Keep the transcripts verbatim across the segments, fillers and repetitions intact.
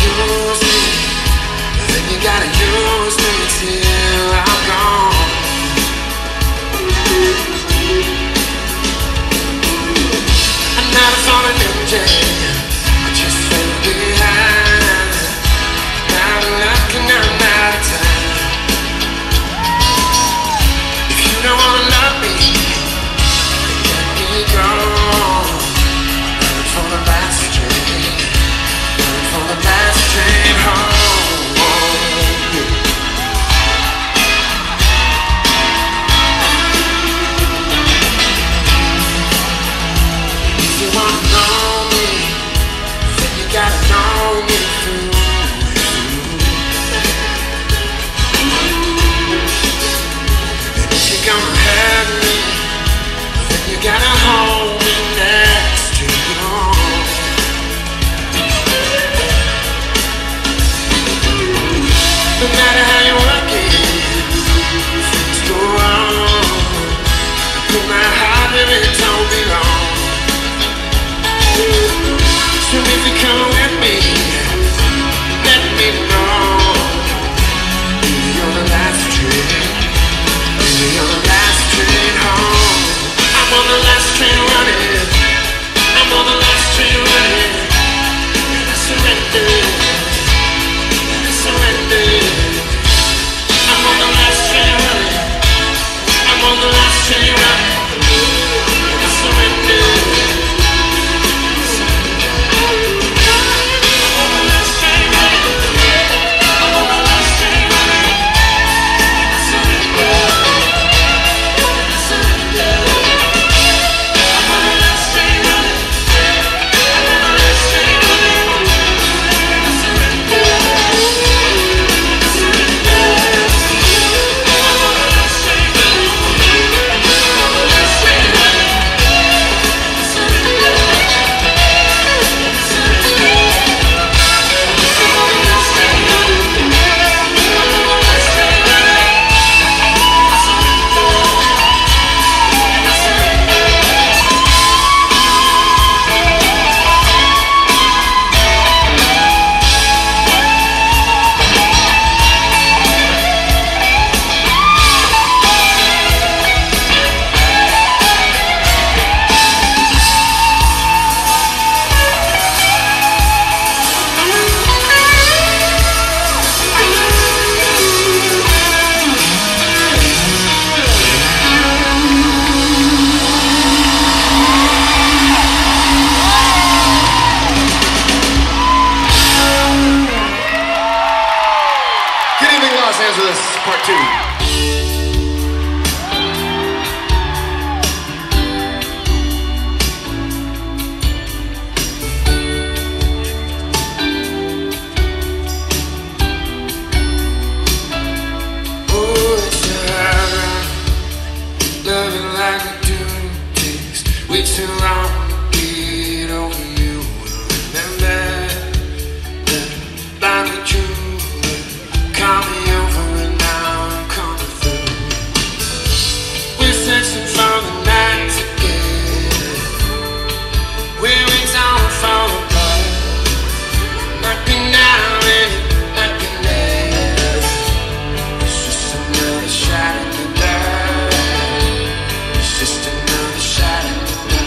use me, then you gotta use me till I'm gone. I'm not a fallen angel, I just fell behind. Now I'm luck and I'm out of time. If you don't wanna love me, then let me go. Running for the last train, running for the last train home. If you wanna know me, then you gotta know me through. And if you're gonna hurt me, then you gotta hold me next to you. No matter how you work it, things go wrong. Put my heart where it don't belong. So if you come with me, let me know. Maybe you're the last train, maybe you're the last train home. I'm on the last train running, I'm on the last train running. And I surrender, and I surrender. I'm on the last train running, I'm on the last train running. And I surrender. Part two. Too long to get over you. Remember the line that you call me over and now I'm coming through. We're searching for the night together, where we don't fall apart. Might be now and it might be later. It's just another shot in the dark. It's just another shot in the dark.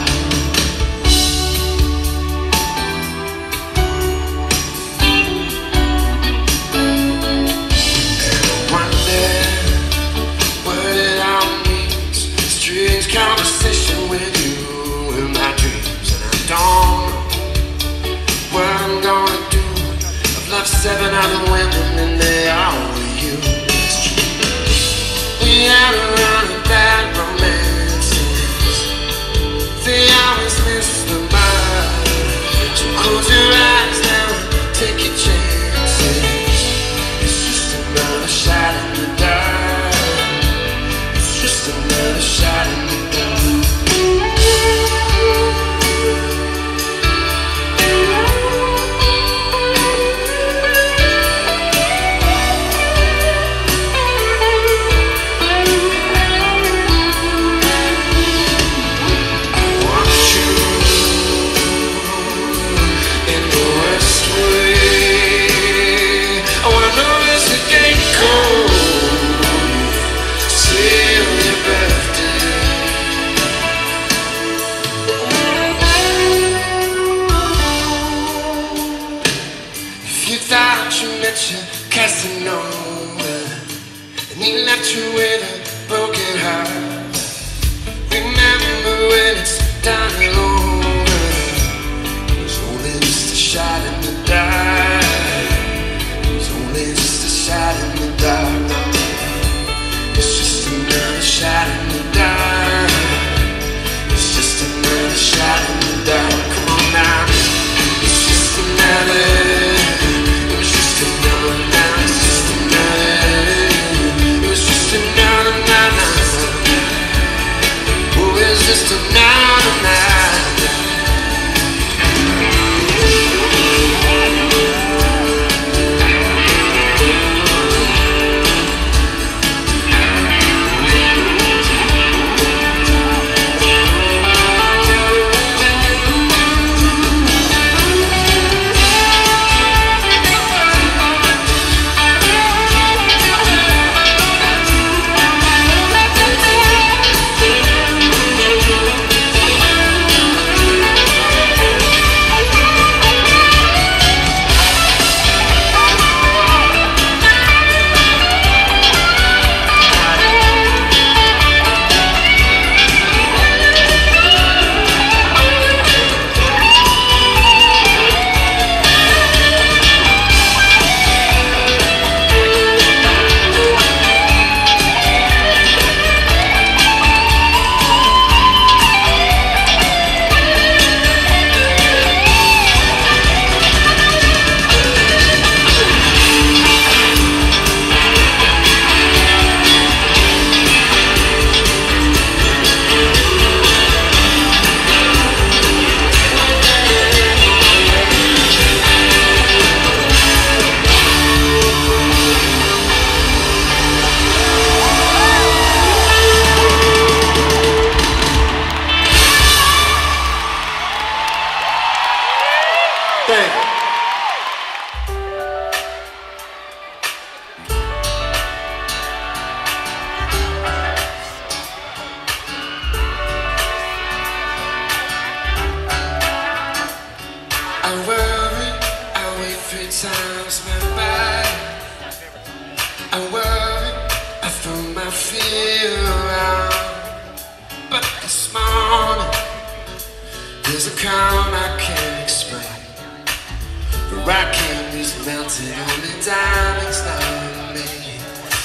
Conversation with you in my dreams, and I don't know what I'm gonna do. I've loved seven other women and they all were you. It's true. We had a run of bad romances, they always miss the mark. So close your eyes now, take your chances. It's just another shot in the dark. It's just another shot in the dark. I want you nothing over, and he left you with a broken heart. Remember when it's done and over, it's only just a shot in the dark. It's only just a shot in the dark. It's just another shot in the dark. It's just another shot in the dark. Come on now. It's just another. It was just another night. It's just another. It was just another night. Oh, it's just another night. Times went by. I worry, I throw my fear around. But this morning, there's a calm I can't explain. The rock candy's melted, only diamonds now remain.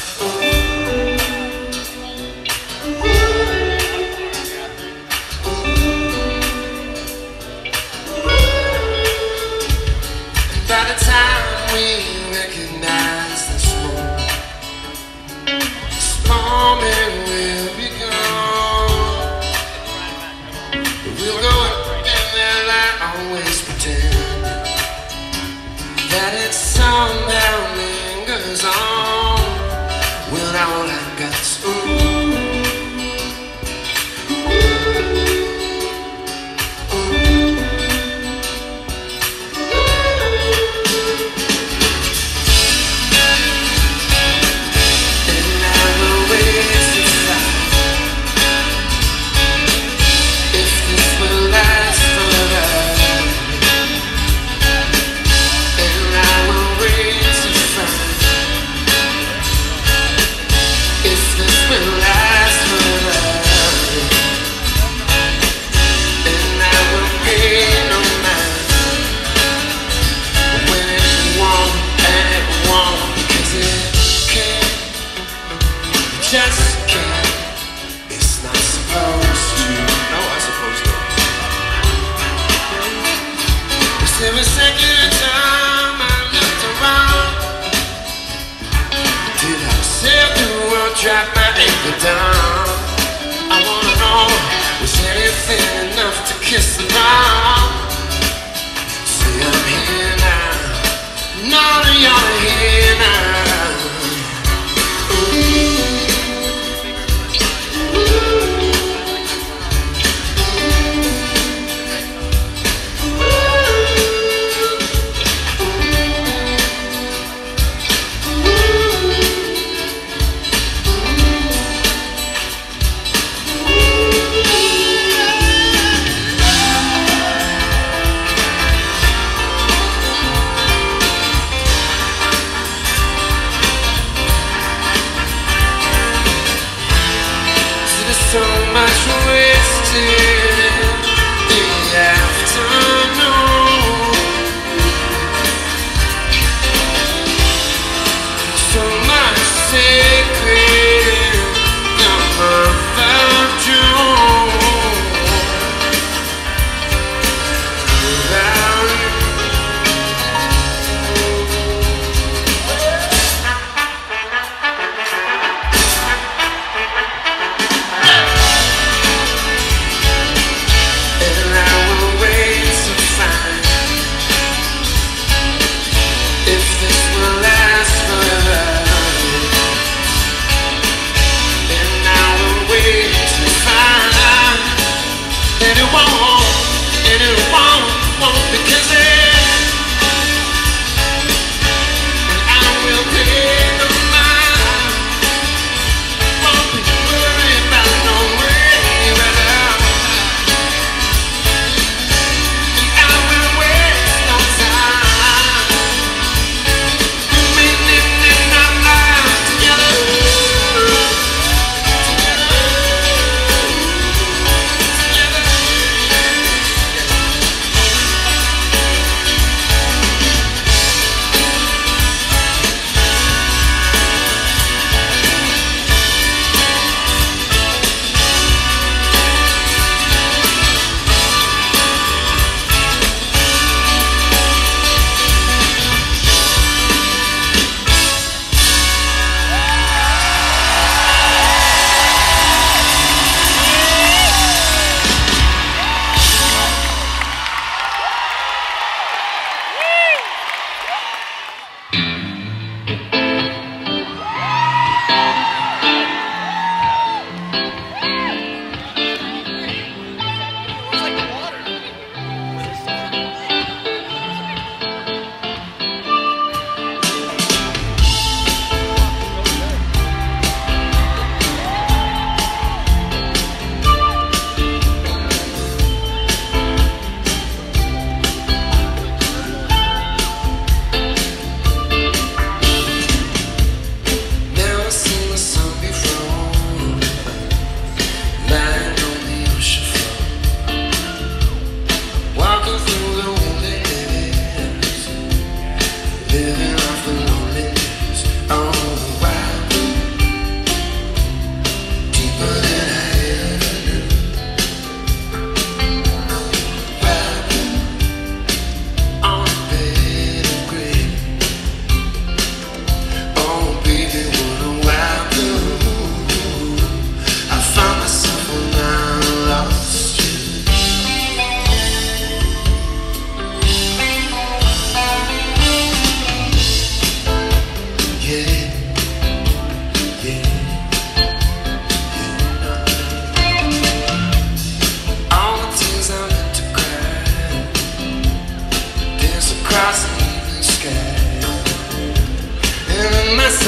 By the time we recognize this moment, this moment will be gone. We'll go up and then I always pretend that it somehow lingers on. When all I got's ooh. Just can't. It's not supposed to. No, I supposed to. Cause every second time I looked around, did I sail the world, drop my anchor down? I wanna know, was anything enough to kiss the ground? See, I'm here now. None of y'all are here now. Ooh.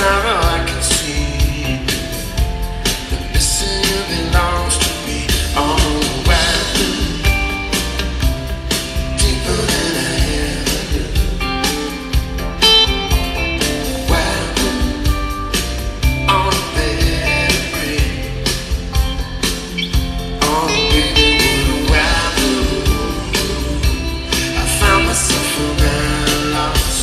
tomorrow I can see that missing you belongs to me. Oh, welcome deeper than I ever knew. Welcome on a bed of green. Oh, baby, what a welcome. I found myself around lost.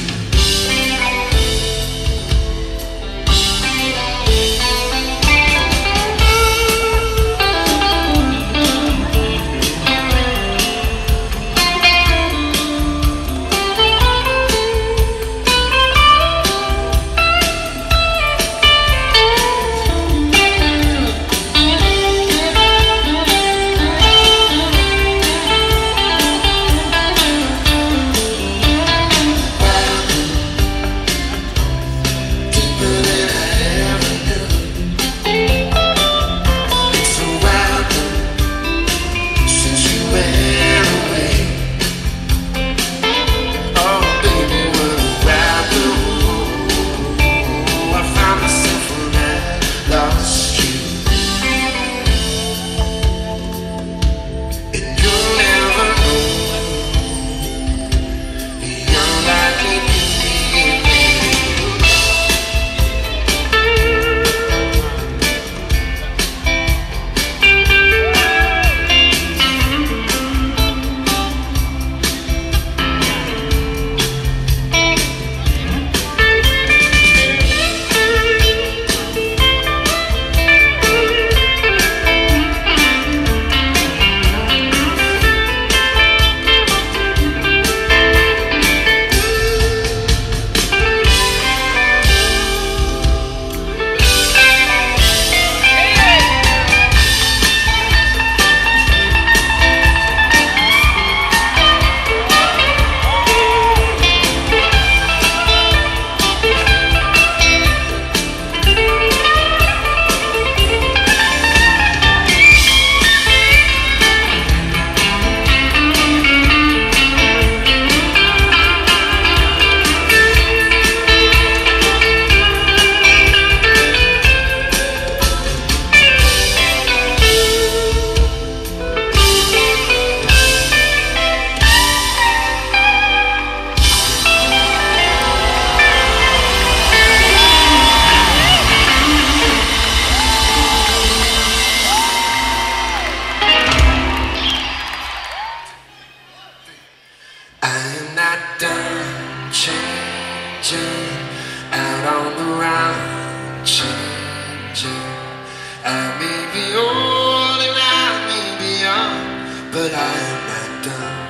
Out on the round, changing. I may be old and I may be young, but I am not done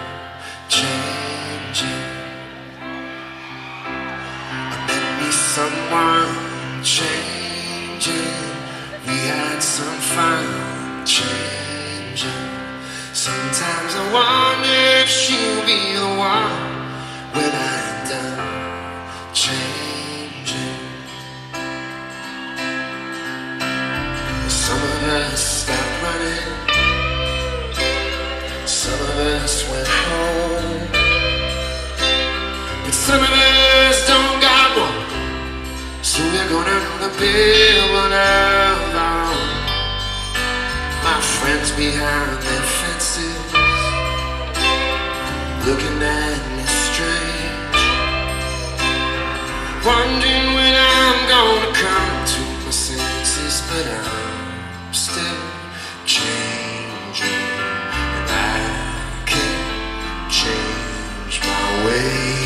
changing. I met me someone changing. We had some fun changing. Sometimes I wonder if she'll be the one when I'm done changing. Some of us stopped running, some of us went home, but some of us don't got one, so we're gonna build one of our own. My friends behind their fences, looking at me strange, wondering when I'm gonna come to my senses, but I'm still changing, and I can't change my ways.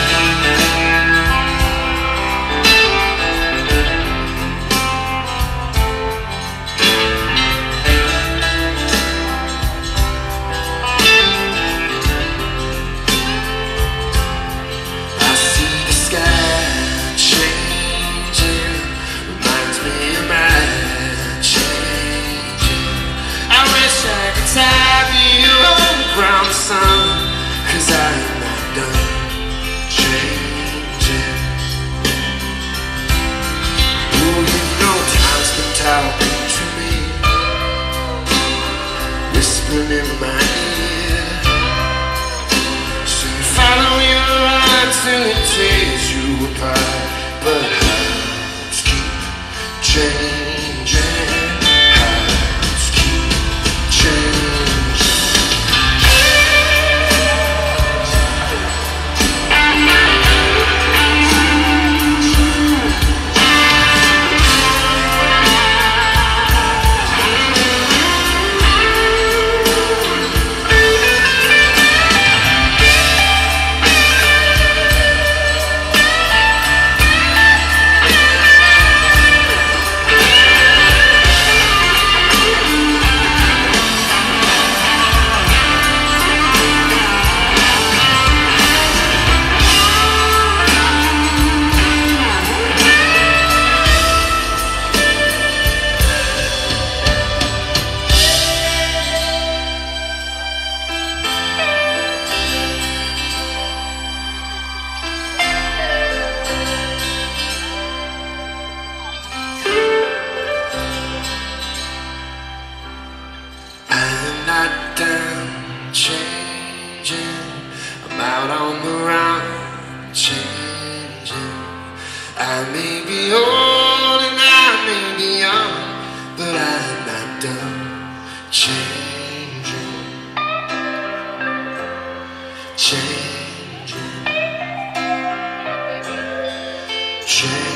Cause I'm not done changing. Oh, you know time's been talking to me, whispering in my ear. So you follow your heart till it tears you apart, but I not done changing. I'm out on the run, changing. I may be old and I may be young, but I'm not done changing. Changing. Changing.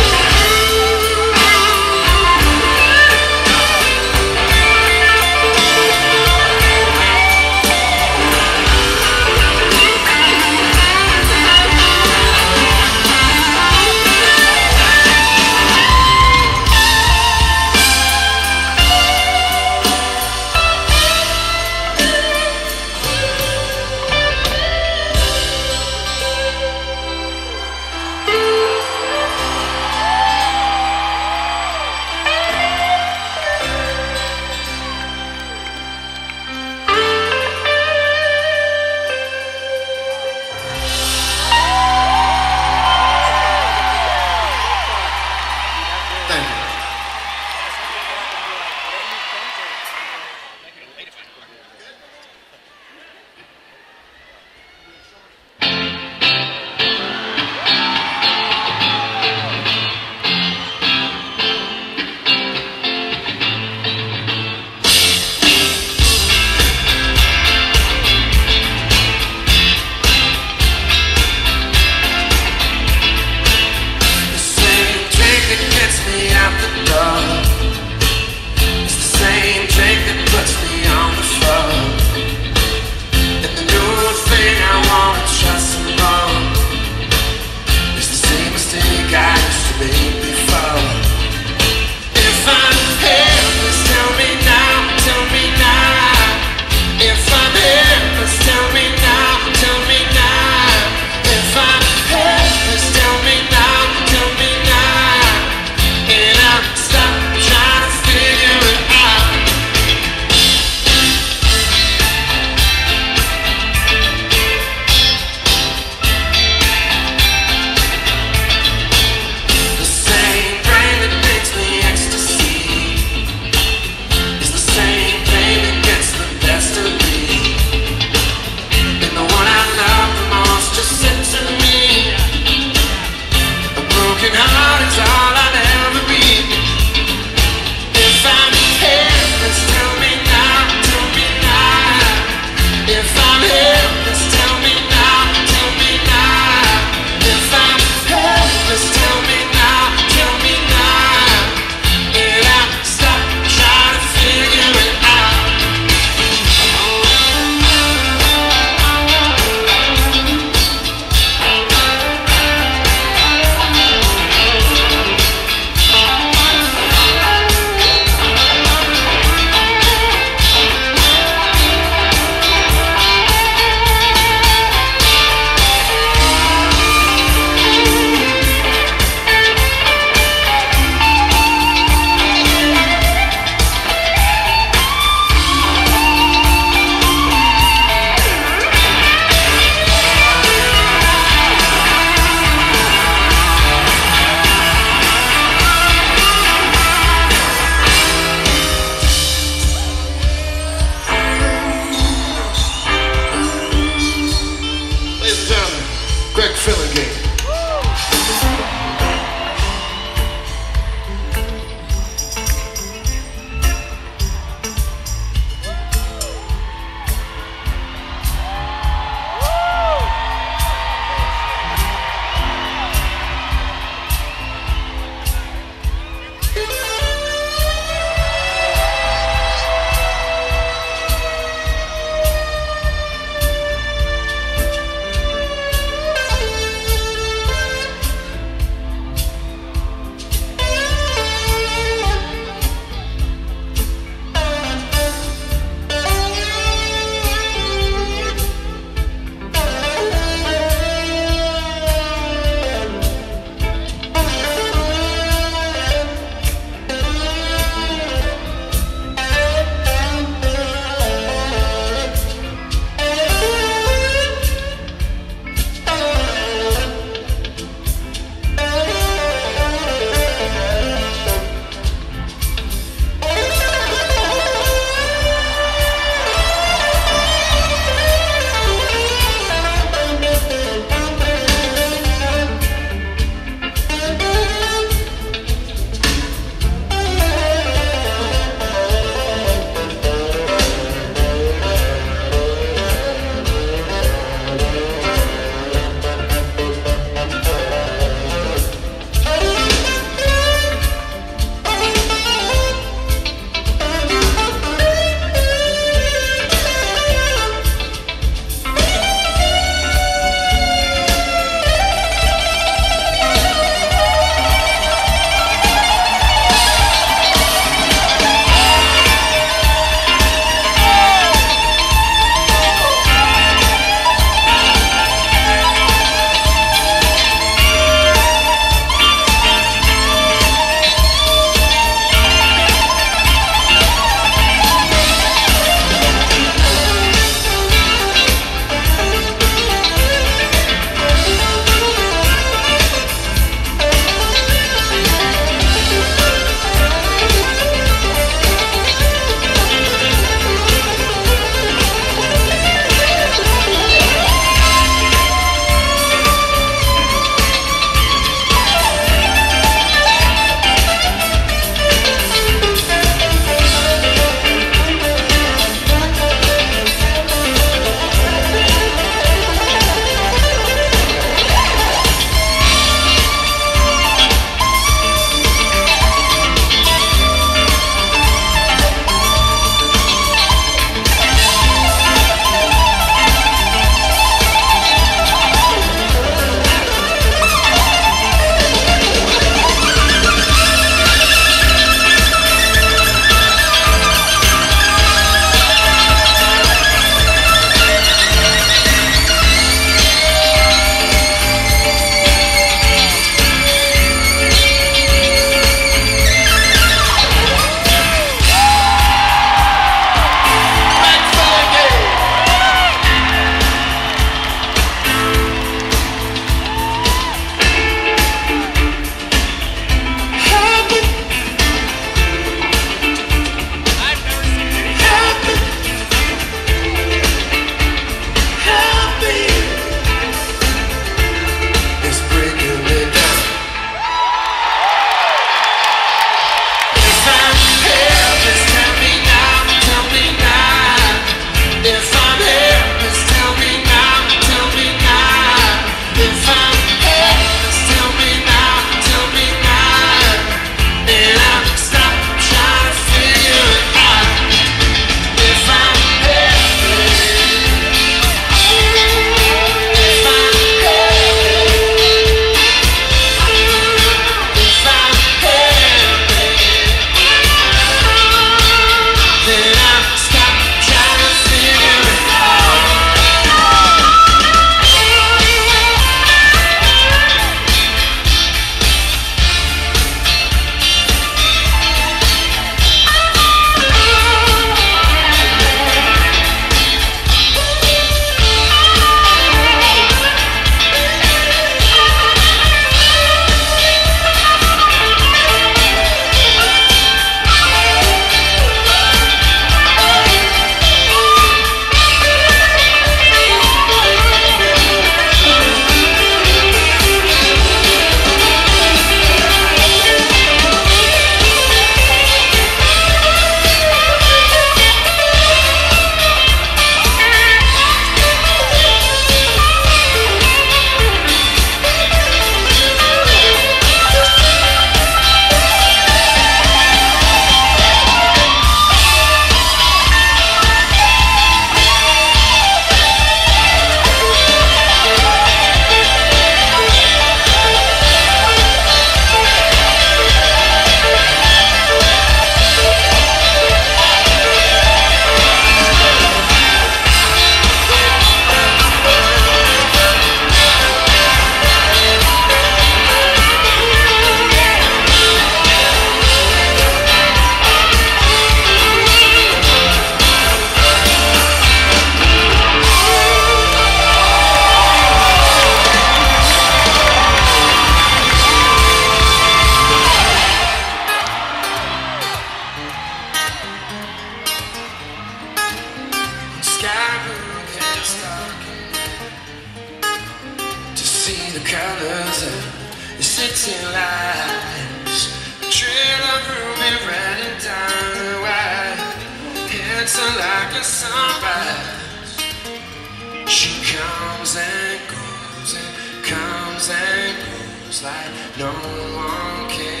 lights, a trail of ruby red and diamond white, handsome like a sunrise. She comes and goes and comes and goes like no one can.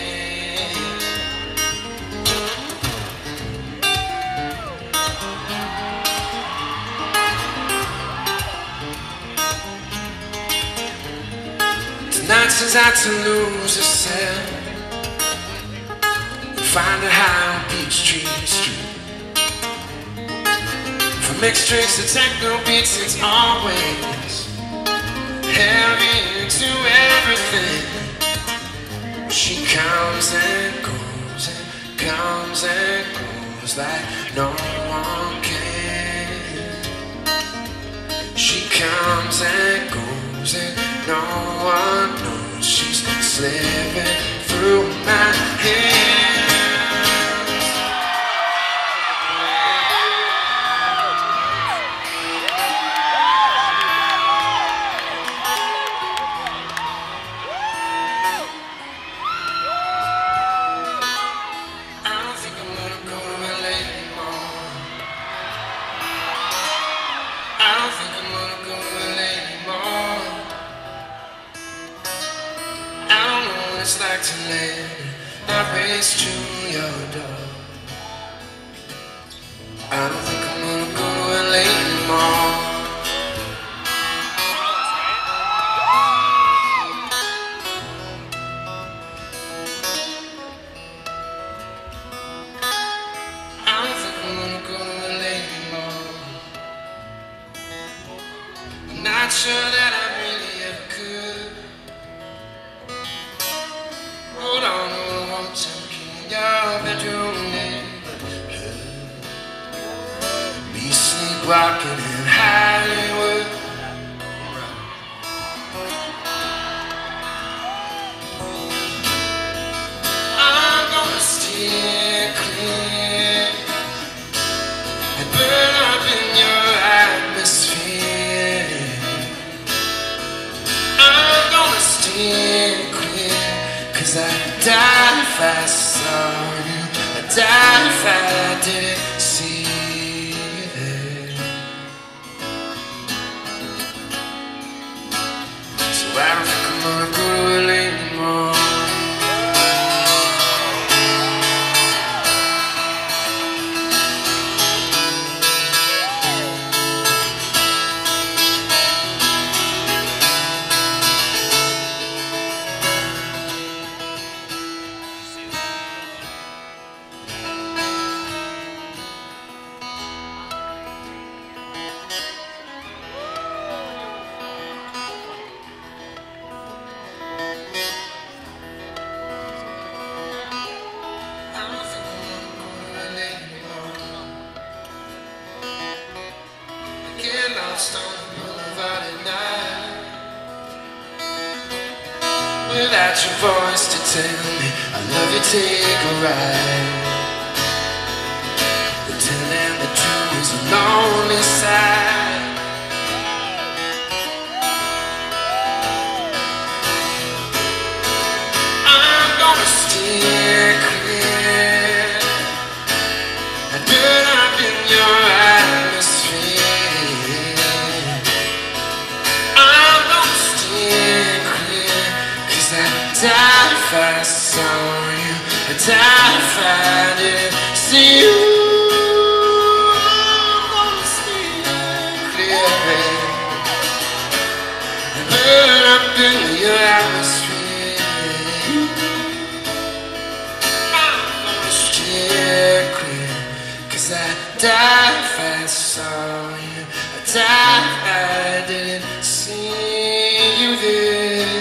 Tonight she's out to lose herself, find her high on Peachtree Street. From mixed drinks to techno beats, it's always heavy into everything. She comes and goes and comes and goes like no one can. She comes and goes and no one knows she's slipping through my hands. I don't think I'm gonna go to L A anymore. I don't think I'm gonna go to L A anymore. It's like to land that race to your door. I don't think I'm gonna go to L A anymore. I don't think I'm gonna go to L A anymore. I'm not sure that I really ever could. Hold on, hold on, talking in your bedroom neighborhood. Be sleepwalking in Hollywood. I'm gonna steer clear and burn up in your atmosphere. I'm gonna steer clear, 'cause I'd die if I saw you. I'd die if I didn't see you there. So I don't think I'm gonna go to L A anymore. Lost on the boulevard at night, without your voice to tell me I love you, take a ride. The telling the truth is a lonely side. I'm gonna steer clear and burn up in your atmosphere. Die if I saw you, I'd die if I didn't see you. I'm gonna steer clear and burn up in your atmosphere. I'm gonna steer clear, 'cause I'd die if I saw you. I'd die if I didn't see you there.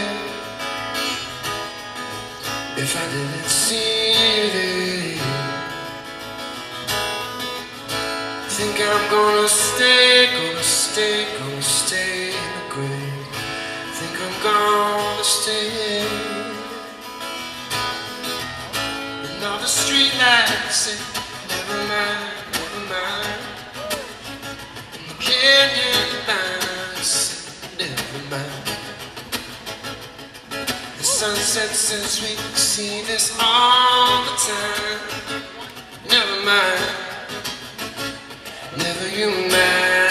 If I didn't see you there, think I'm gonna stay, gonna stay, gonna stay in the grave. Think I'm gonna stay. And all the street lights say, never mind, never mind. And the canyon lines say, never mind. The sunset senses, we see this all the time. Never mind, never you mind.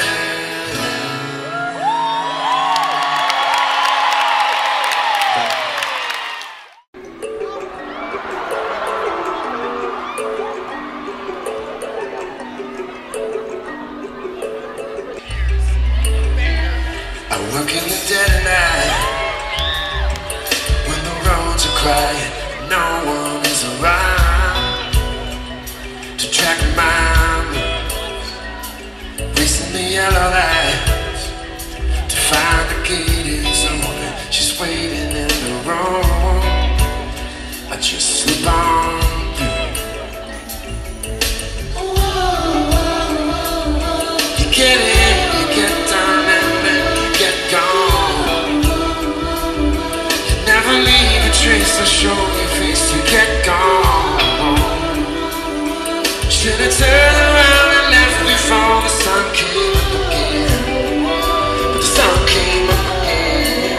I work in the dead of night, when the roads are quiet, no one is around to track my moves, racing the yellow lights to find the gate is open. She's waiting in the room, I just sleep on through. You get in, you get down, and then you get gone. You never leave a trace or show your face, you get gone. Should've turned around and left before the sun came up again. But the sun came up again.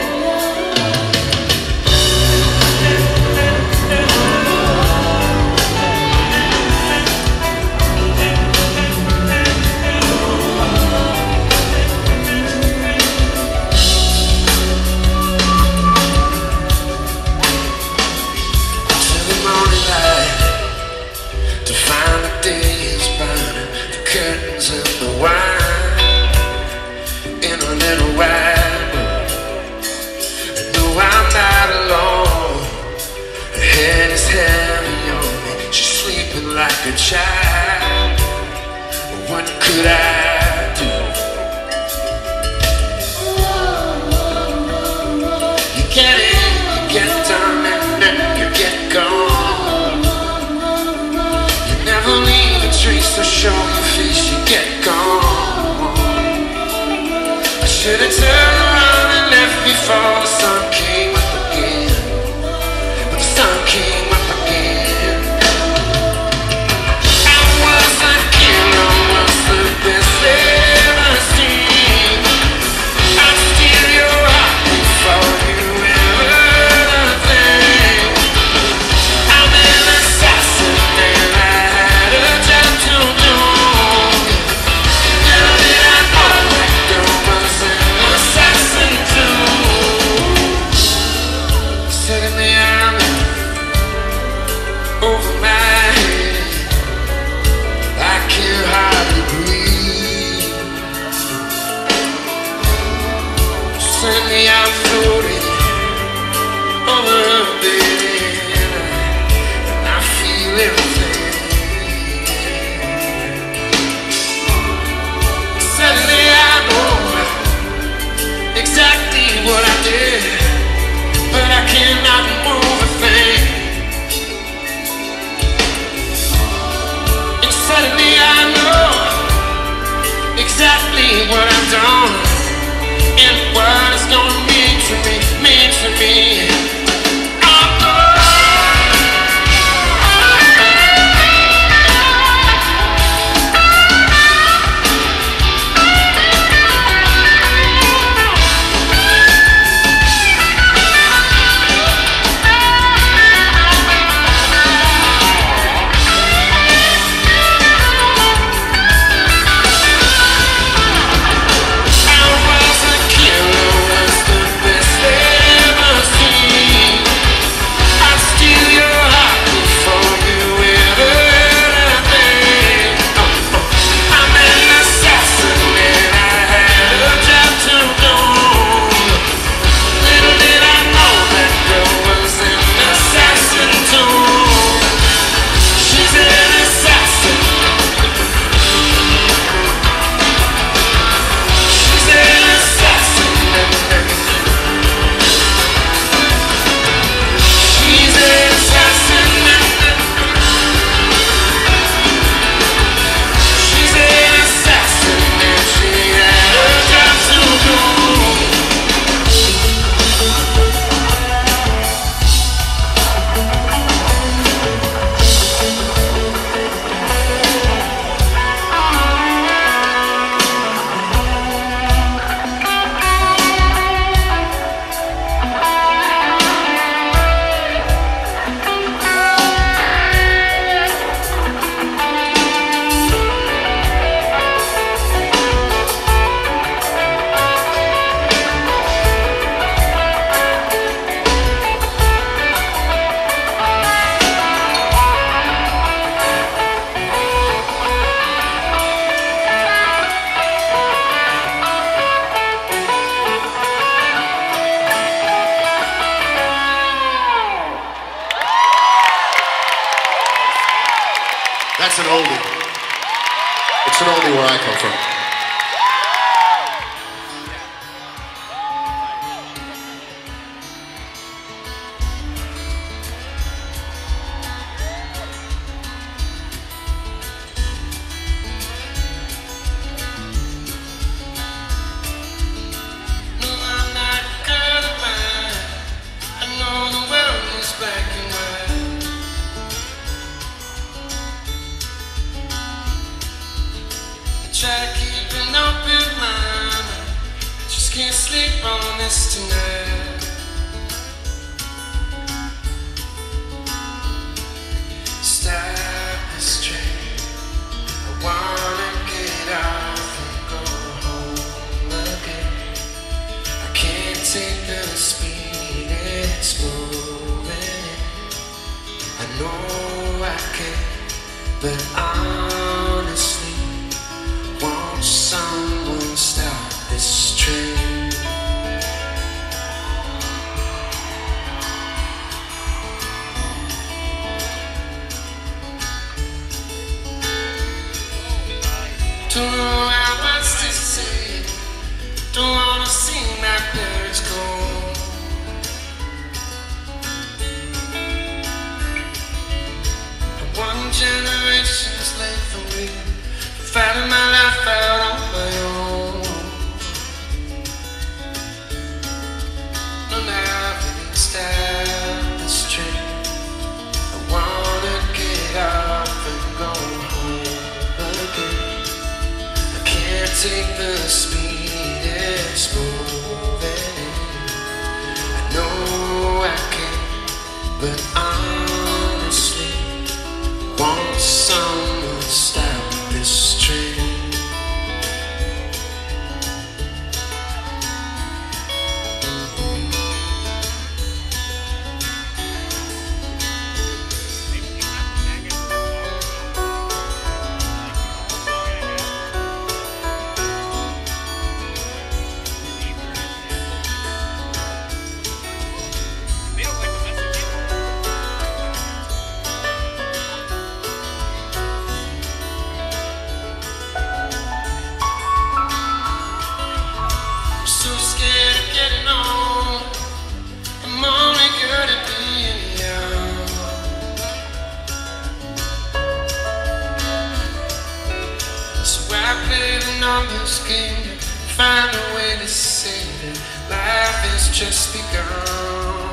To the morning light, to find the day is burning, the curtains and the wine in a little wide room. And no, I'm not alone. Her head is heavy on me, she's sleeping like a child. What could I do? You get in, you get down, and then you get gone. Never leave a trace or show your face, you get gone. I should've turned around and left before the sun came up again. But the sun came up again. I was a killer, was the best ever seen. I'd steal your heart before you ever heard a thing. I'm an assassin and I had a job to do. Little did I know that girl was an assassin too. Set in the army over my head, I can hardly breathe. Suddenly I'm floating over her bed, and I feel everything. Suddenly I know exactly what I did, but I cannot move a thing. And suddenly I know exactly what I've done and what it's gonna mean to me, mean to me. I was a killer, was the best ever seen. an oldie. It's an oldie where I come from. Try keeping up in mind, just can't sleep on this tonight. Stop this train, I wanna get off and go home again. I can't take the speed it's moving. I know I can, but honestly, won't someone stop this train? Don't know how much to say, don't wanna see my parents go. One generation's late for me, fighting my life out on my own. No, now I can stop this train. I wanna get off and go home again. I can't take the speed it's moving. I know I can, but honestly, won't someone stop this train? Numbers game to find a way to save it. Life has just begun.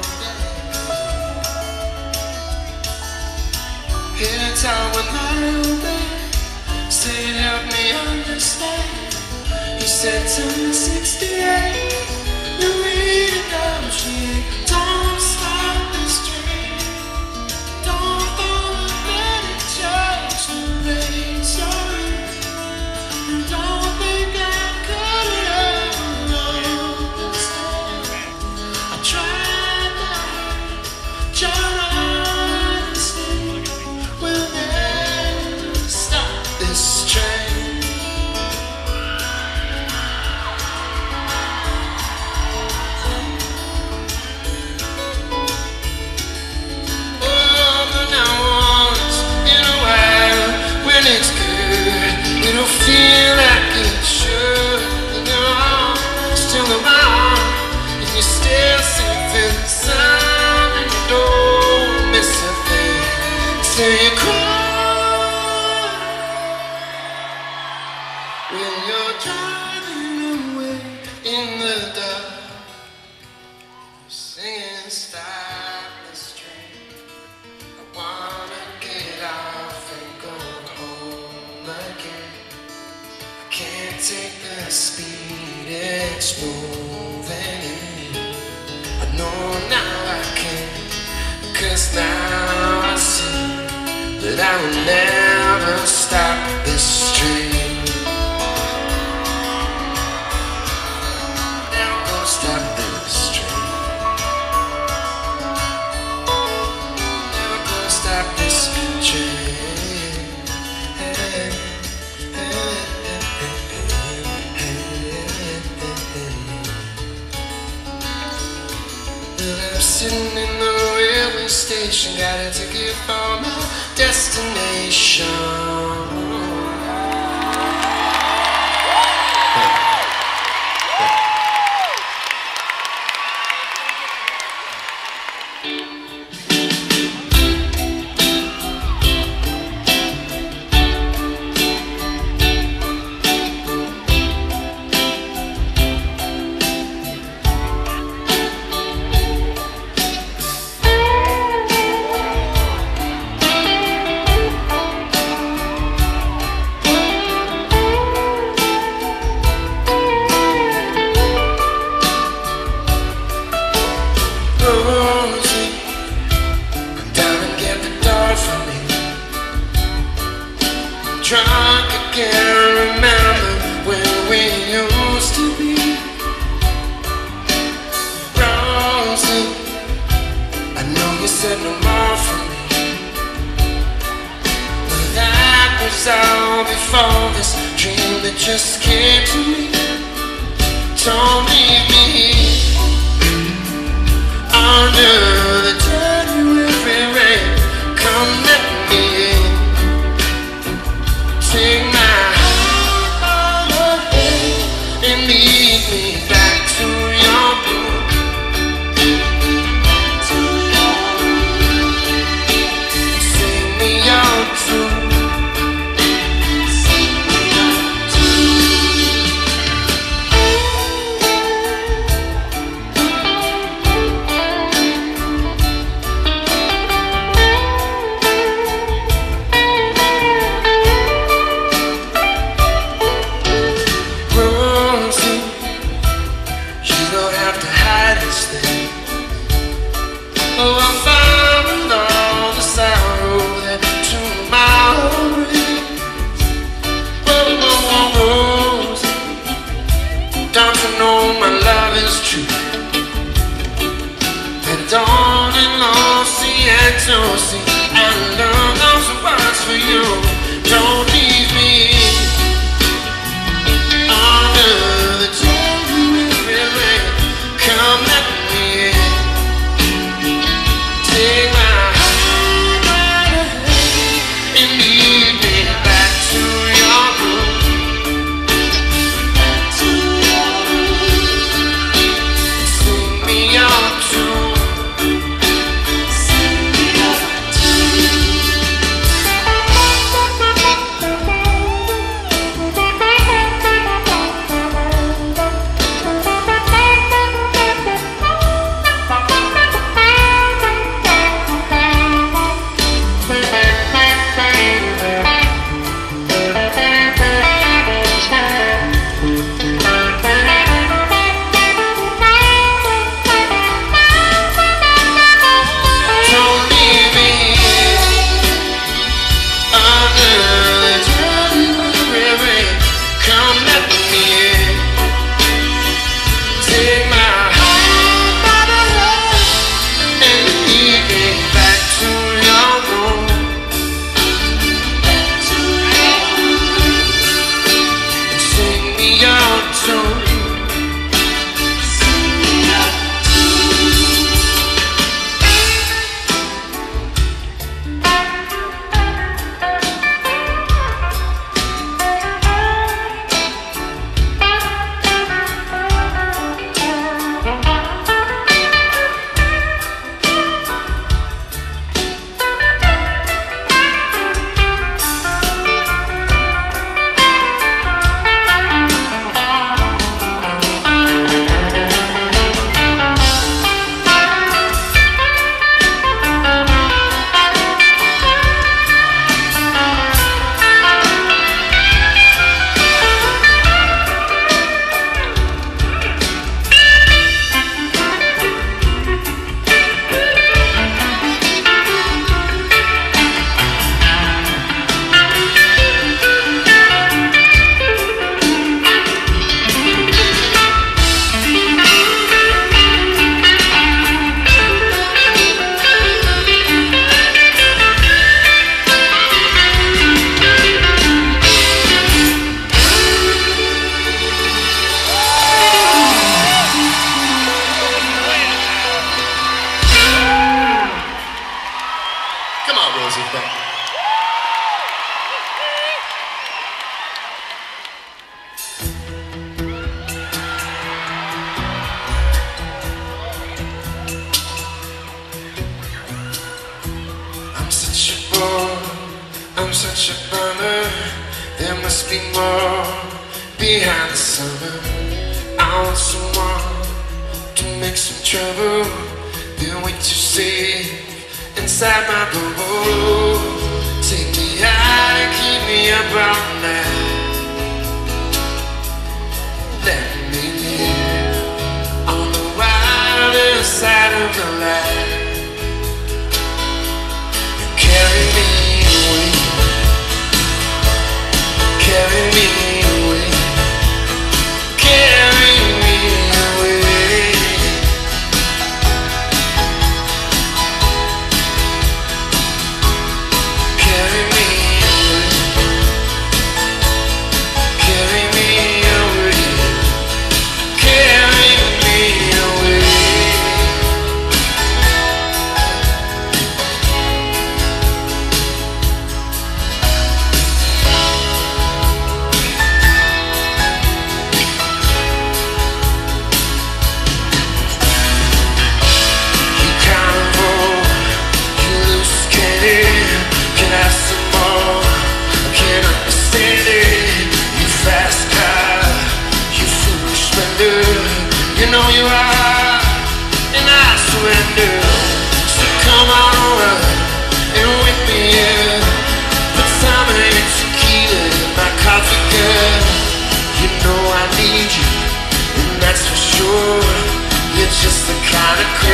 Hit a tower with my old man, said help me understand. He said to me sixty-eight, you need to negotiate. Don't stop this train. Don't follow many judge to raise your hand. Don't think I could ever understand. I tried my John honesty will never stop this train. Oh, but now once in a while, when it's good, it'll feel like it should. And you're on, still around, and you're still safe in the sun, and you don't miss a thing. Say you cry when you're driving away in the dark, singing stop this train. I wanna get off and go home again. I can't take the speed it's moving. I know now I can, 'cause now I see that I will never stop this train. Never gonna stop this train. Never gonna stop this train. I'm sitting in the railway station, got a ticket for my destination. I can't remember where we used to be. Rosie, I know you said no more for me, but that was all before this dream that just came to me. Don't leave me under the January rain. Come let me in. Take my hand and lead me back to your room. Sing me your tune. Rosie, I love those words for you. Don't leave me under the January rain. Come let me in. Take my hand and lead me back to your room. Back to your room. Sing me your tune. I'm such a bummer. There must be more behind the summer. I want someone to make some trouble. Been way too safe inside my bubble. Take me high, keep me up all night. Let me live on the wilder side of the light. You carry me away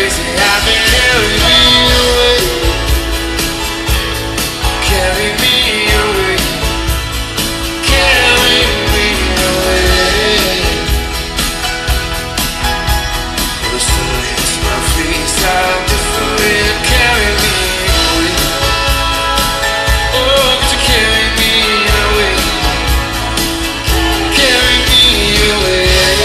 crazy. I've been carrying me away, carry me away, carry me away. The sun hits my face, I'm different. Carry me away, oh, could you carry me away, carry me away.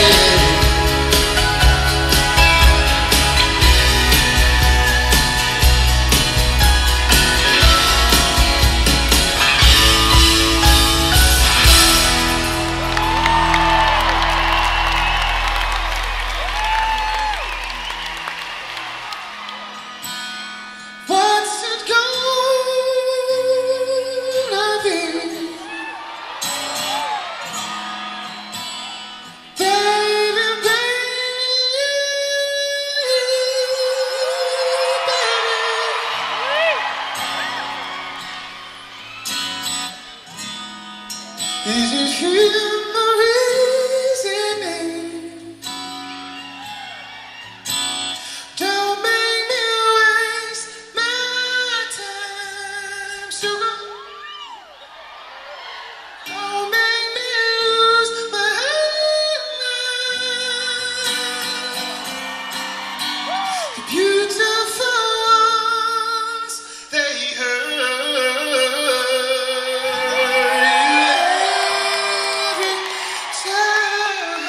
What's it gonna be? Baby, baby, baby. Is it him or is it me? Don't make me waste my time, sugar. Don't make me lose my mind. The beautiful ones, they hurt you every time.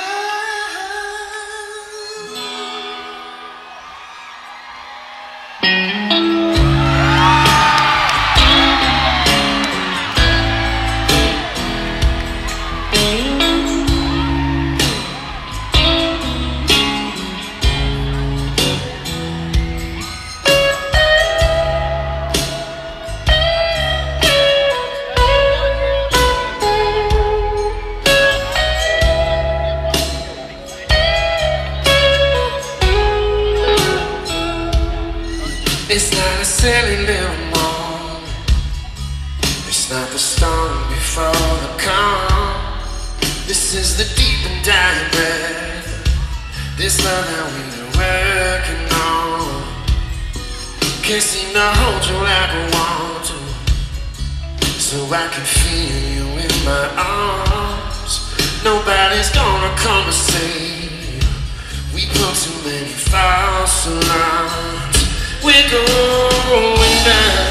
It's not a silly little moment. It's not the storm before the calm. This is the deep and dying breath. This love that we've been working on. Can't seem to hold you like I want to, so I can feel you in my arms. Nobody's gonna come and save you. We put too many false alarms. We're going down,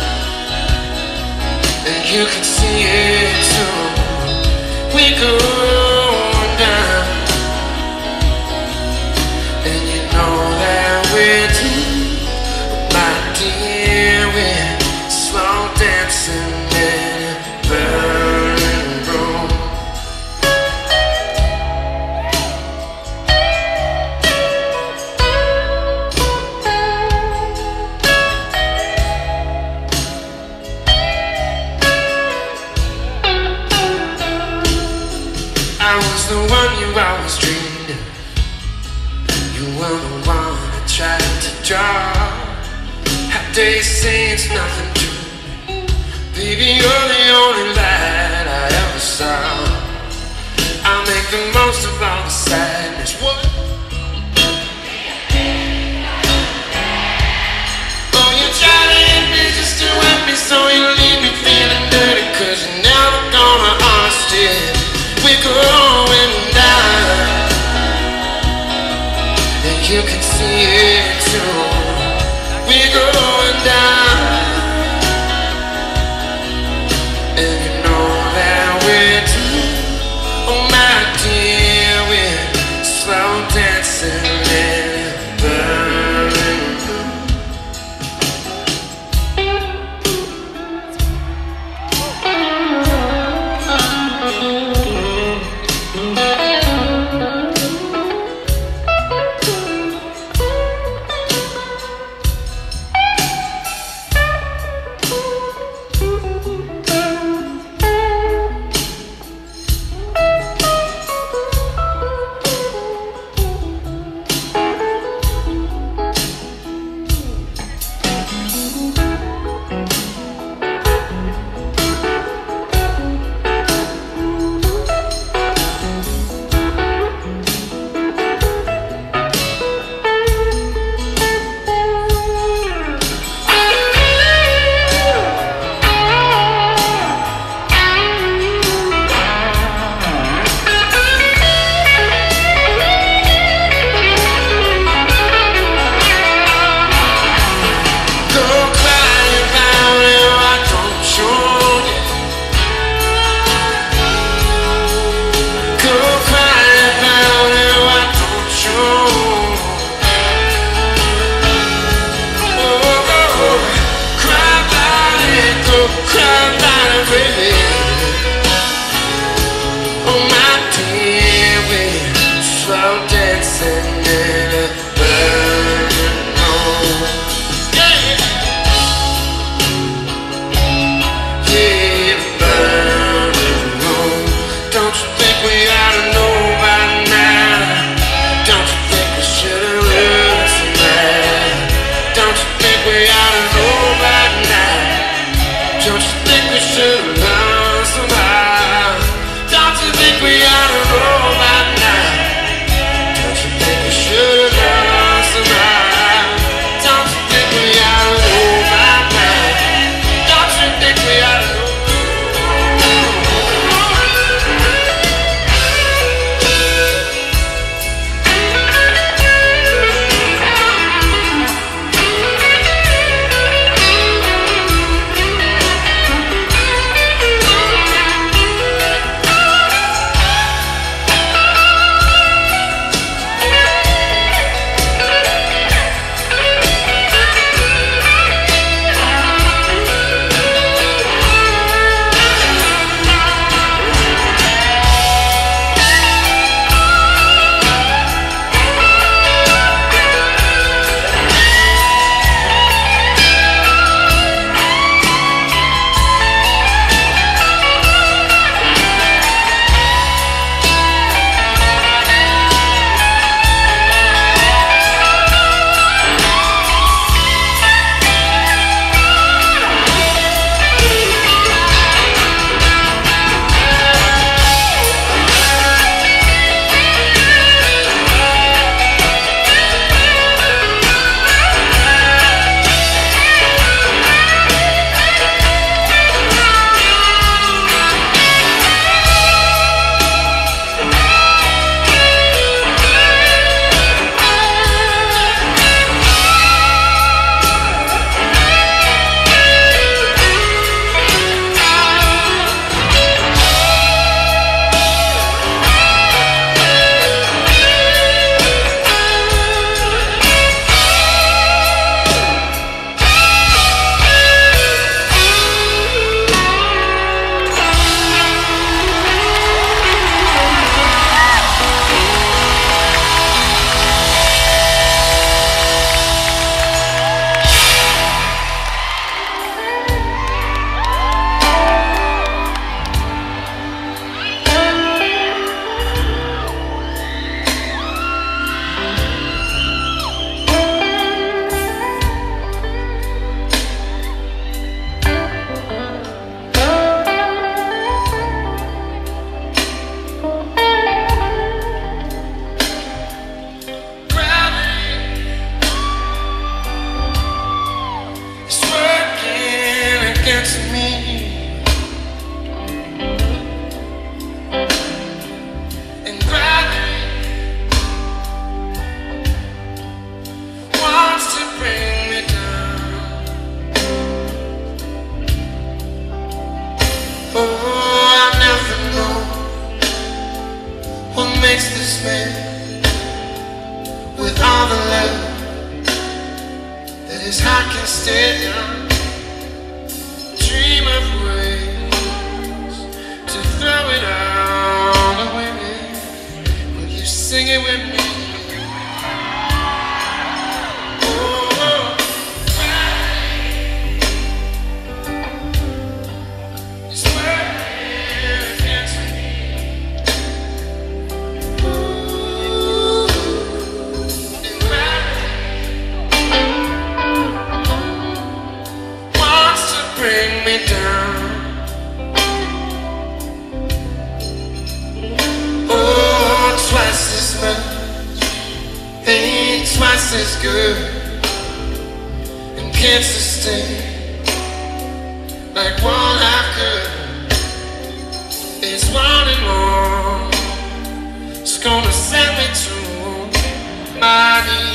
and you can see it too. We're going down, and you know that we're too. My dear, we're slow dancing in a burning room. I was the one you always dreamed of. You were the one I tried to draw. How dare you say it's nothing true? Baby, you're the only light I ever saw. I'll make the most of all the sadness. What? Oh, you try to hit me just to help me, so you leave me feeling dirty, 'cause you're never gonna understand. We're going down, and you can see it too. We're going down, and you know that we're too. Oh my dear, we're slow dancing in a burning room. it all the way. Will you sing it with me? Twice as good and can't sustain like one half could. It's wanting more. It's gonna send me to my knees.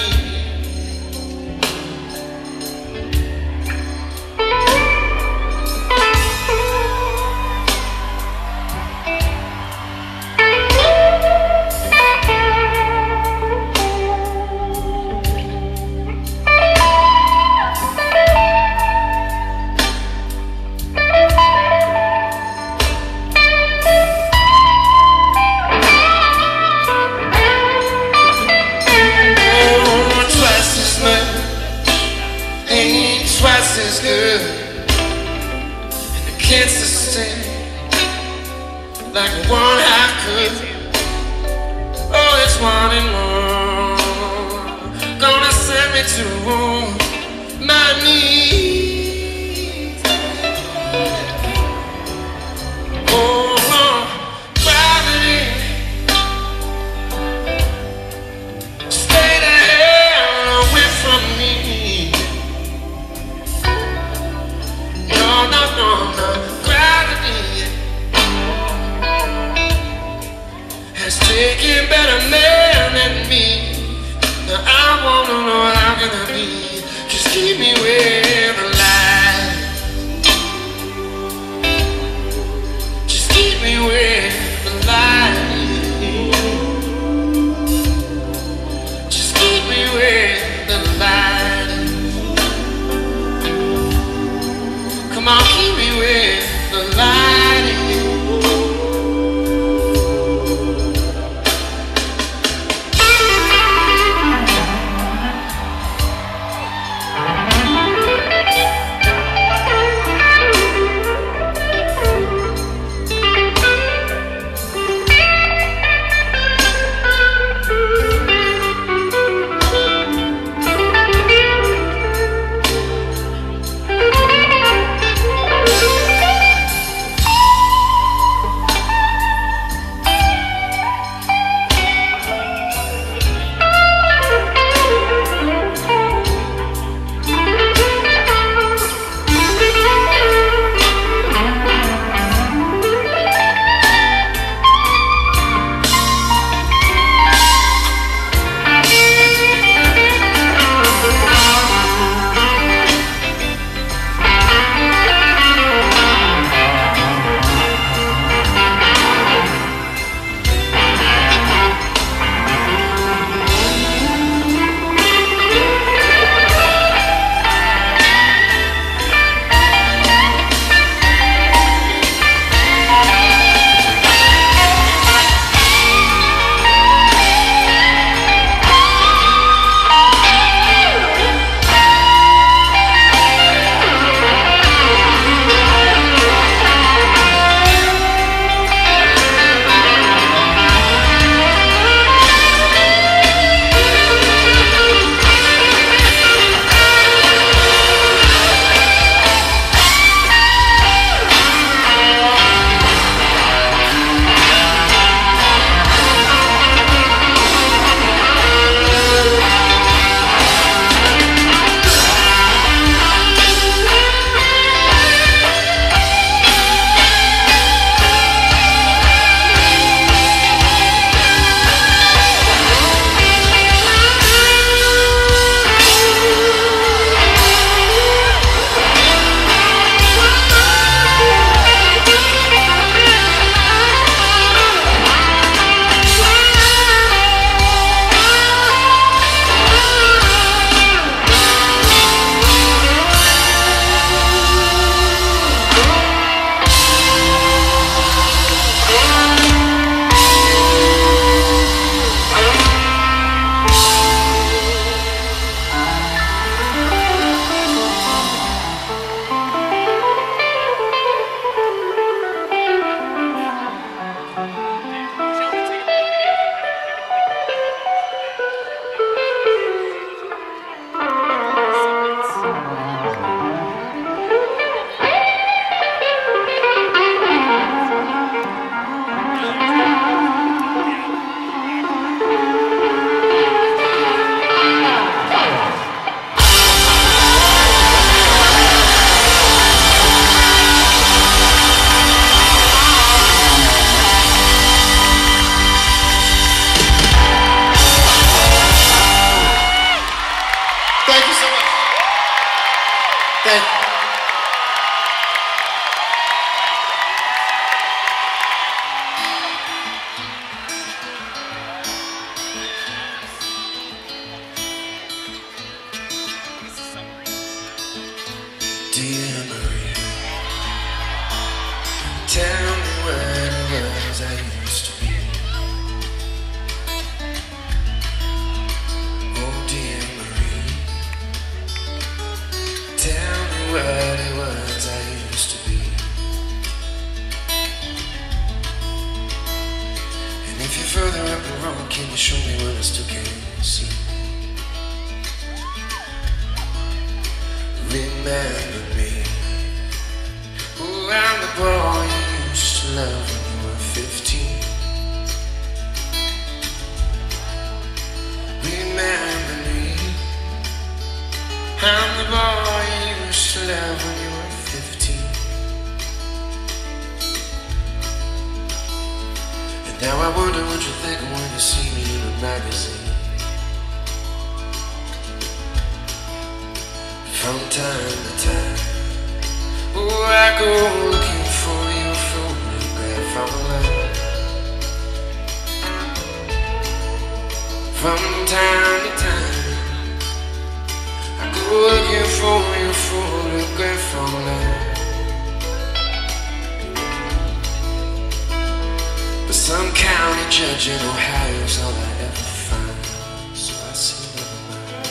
Can't sustain like one half could. Oh, it's wanting more. Gonna send me to my knees. Oh, oh, gravity, stay the hell away from me. No, no, no, no. Taking better man than me. Now I wanna know how can I be. Just keep me with the light. Just keep me with the light. Just keep me with the light. Come on, keep me with the light. as I used to be. Oh dear Marie, tell me what it was I used to be. And if you're further up the road, can you show me what I still can't see? Remember me. Oh, I'm the boy you used to love when you were fifteen. Remember me. I'm the boy you used to love when you were fifteen. And now I wonder what you think when you see me in a magazine. From time to time, oh, I go looking for your photograph online. From time to time, I go looking for your photograph online. But some county judge in Ohio's all I ever find, so I say never mind.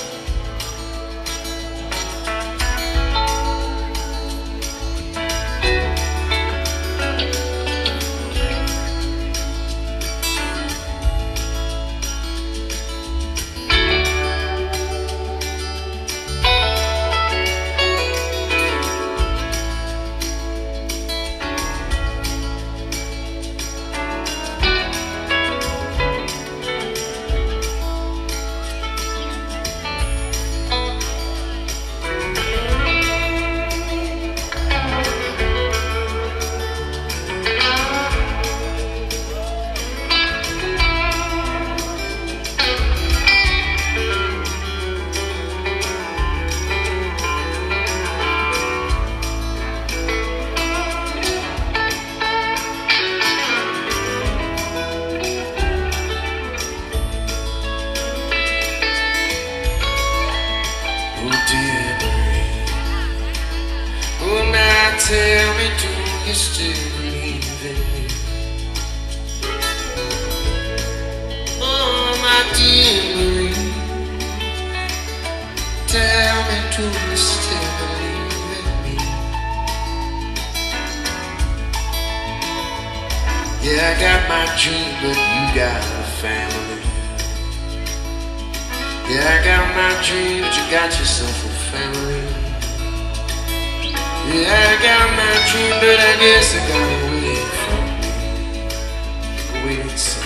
Tell me, do you still believe in me? Oh, my dear Marie, tell me, do you still believe in me? Yeah, I got my dream, but you got a family. Yeah, I got my dream, but you got yourself a family. Yeah, I got my dream, but I guess I got away from me. Wait and see.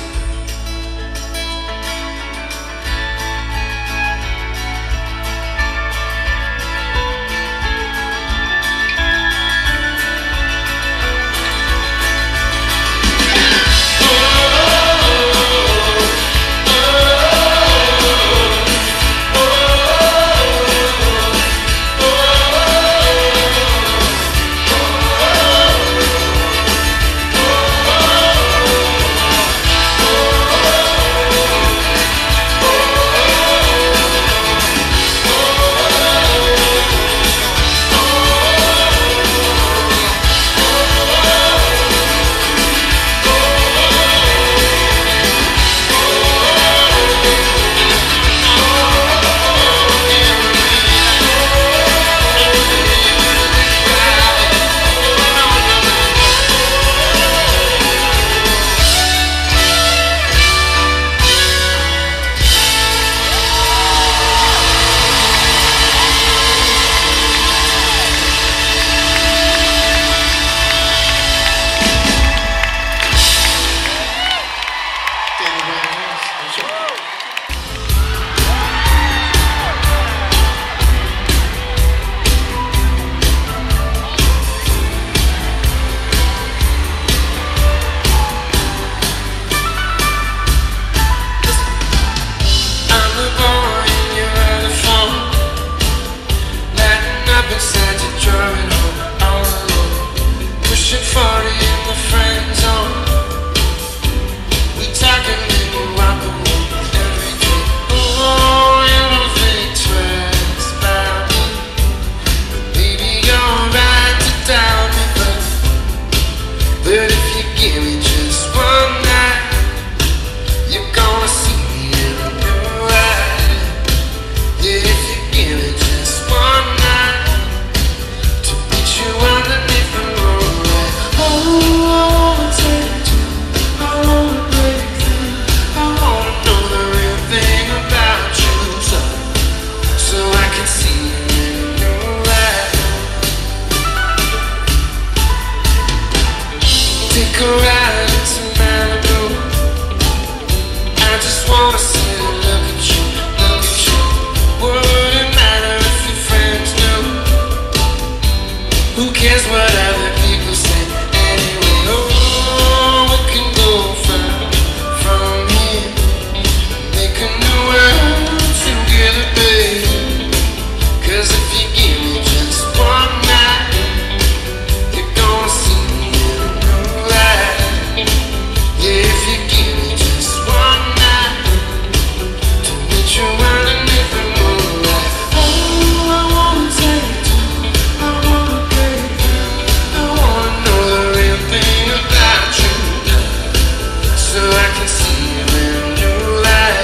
Yeah, if you give me just one night to meet you underneath the moonlight. Oh, I wanna take you, I wanna break you, I wanna know the real thing about you, so I can see you in a new light.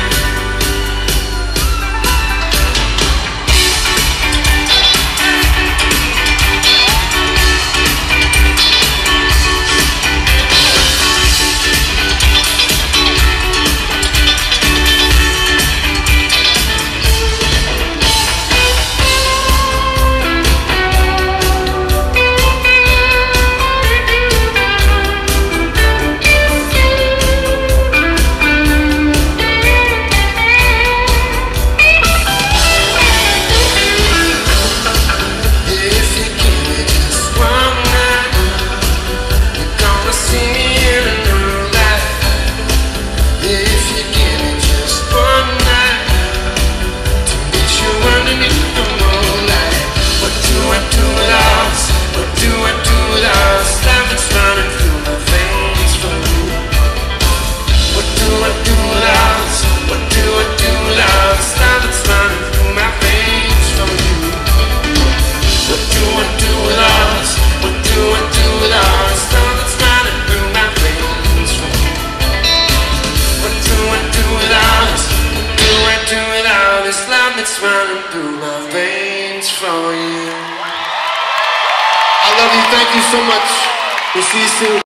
It's running through my veins for you. I love you. Thank you so much. We'll see you soon.